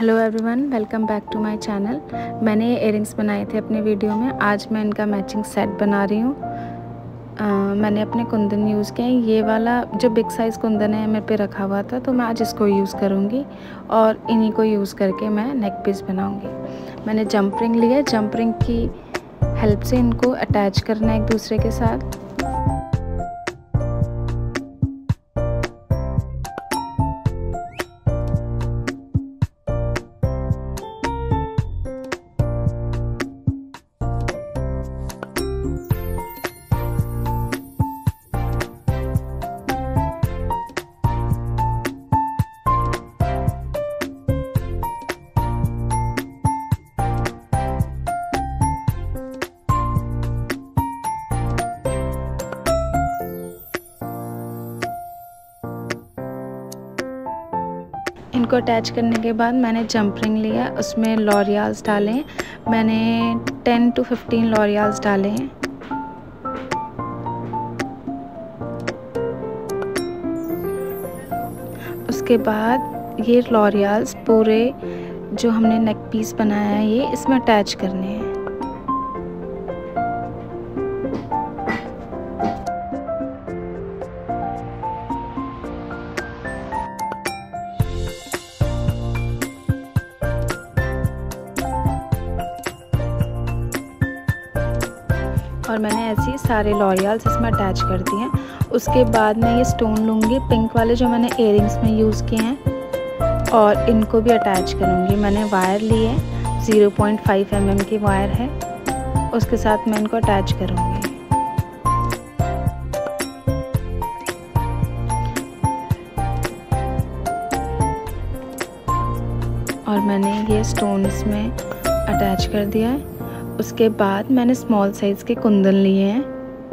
Hello everyone, welcome back to my channel. मैंने ये earrings बनाए थे अपने वीडियो में। आज मैं इनका मैचिंग सेट बना रही हूँ। मैंने अपने कुंदन यूज़ किए हैं। ये वाला जो बिग साइज़ कुंदन है मेरे पे रखा हुआ था, तो मैं आज इसको यूज़ करूँगी और इन्हीं को यूज़ करके मैं नेक पीस बनाऊँगी। मैंने जंप रिंग लिया। जंप रिंग की हेल्प से इनको अटैच करना है एक दूसरे के साथ। इनको अटैच करने के बाद मैंने जंप रिंग लिया, उसमें लॉरियल्स डाले। मैंने 10 to 15 लॉरियल्स डाले हैं। उसके बाद ये लॉरियल्स पूरे जो हमने नेक पीस बनाया है ये इसमें अटैच करने हैं। और मैंने ऐसे ही सारे लॉरियल्स इसमें अटैच कर दिए हैं। उसके बाद मैं ये स्टोन लूँगी, पिंक वाले जो मैंने इयरिंग्स में यूज़ किए हैं, और इनको भी अटैच करूँगी। मैंने वायर ली है, 0.5 mm की वायर है, उसके साथ मैं इनको अटैच करूँगी। और मैंने ये स्टोन इसमें अटैच कर दिया है। उसके बाद मैंने स्मॉल साइज़ के कुंदन लिए हैं।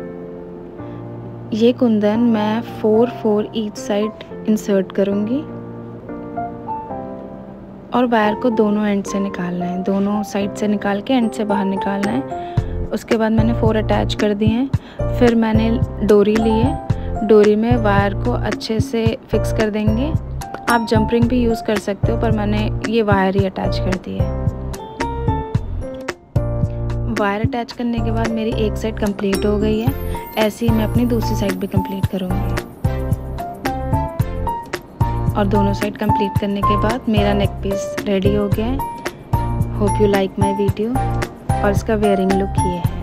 ये कुंदन मैं 4 ईच साइड इंसर्ट करूँगी और वायर को दोनों एंड से निकालना है, दोनों साइड से निकाल के एंड से बाहर निकालना है। उसके बाद मैंने 4 अटैच कर दिए हैं। फिर मैंने डोरी ली है, डोरी में वायर को अच्छे से फिक्स कर देंगे। आप जंप रिंग भी यूज़ कर सकते हो, पर मैंने ये वायर ही अटैच कर दी है। वायर अटैच करने के बाद मेरी एक साइड कंप्लीट हो गई है। ऐसे ही मैं अपनी दूसरी साइड भी कंप्लीट करूँगी। और दोनों साइड कंप्लीट करने के बाद मेरा नेक पीस रेडी हो गया है। Hope you like my video. और इसका वेयरिंग लुक ये है।